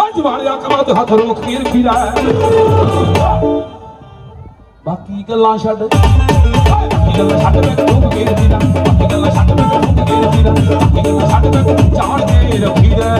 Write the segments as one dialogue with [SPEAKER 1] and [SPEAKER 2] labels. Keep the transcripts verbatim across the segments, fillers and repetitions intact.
[SPEAKER 1] जवानिया कमा तो हाथ रोक के रखीदा बाकी गल्लां छड्ड बाकी गल्लां छड्ड मैं रोक के रखीदा बाकी गल्लां छड्ड मैं रोक के रखीदा बाकी गल्लां छड्ड मैं जान के रखीदा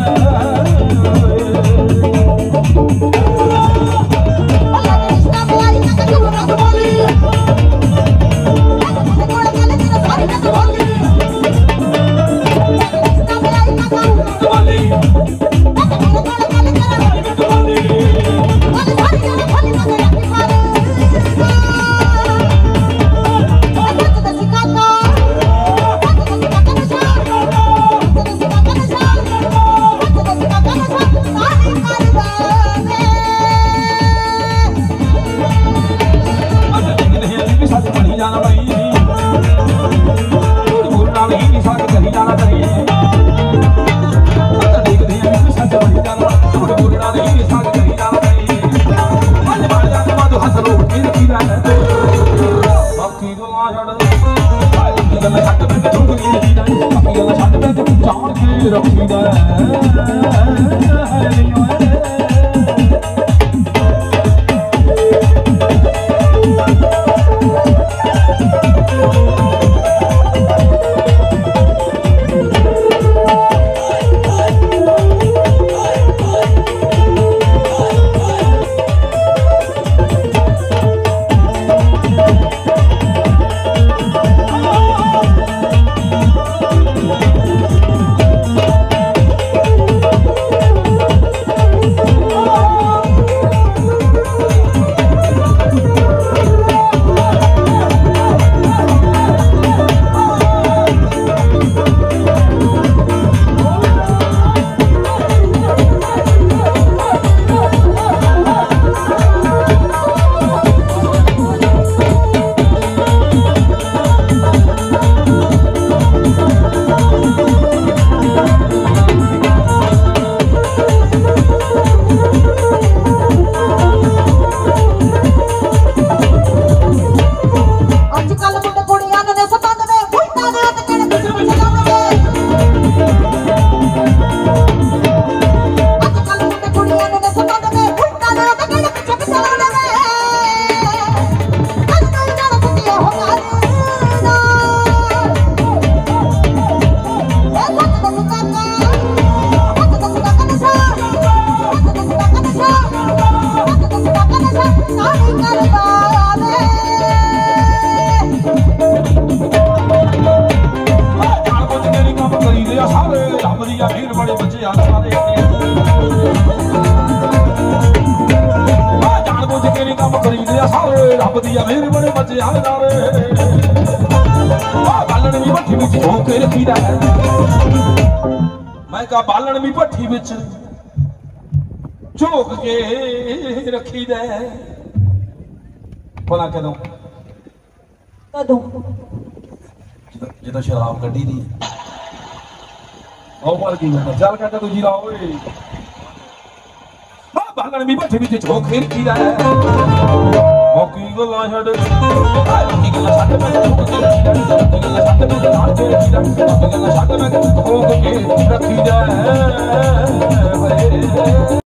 [SPEAKER 1] मैं कहा बालन भी भट्ठी विच झोक के रखी दे भला कदों
[SPEAKER 2] कदों
[SPEAKER 1] ਜਦੋਂ ਸ਼ਰਾਬ ਕੱਢੀ ਦੀ ਉਹ ਵਾਲ ਕੀ ਹੁੰਦਾ ਚੱਲ ਕਹਿੰਦਾ ਤੂੰ ਜੀਰਾ ਓਏ ਹਾਂ ਬਾਲਣ ਵੀ ਭੱਠੀ ਵਿੱਚ ਝੋਕ ਕੇ ਰੱਖੀ ਦਾ ਮੌਕੀ ਗੱਲਾਂ ਛੱਡ ਮੌਕੀ ਗੱਲਾਂ ਛੱਡ ਮੈਂ ਝੋਕ ਕੇ ਰੱਖੀ ਦਾ ਮੌਕੀ ਗੱਲਾਂ ਛੱਡ ਮੈਂ ਨਾਲ ਕੇ ਰੱਖੀ ਦਾ ਮੌਕੀ ਗੱਲਾਂ ਛੱਡ ਮੈਂ ਝੋਕ ਕੇ ਰੱਖੀ ਦਾ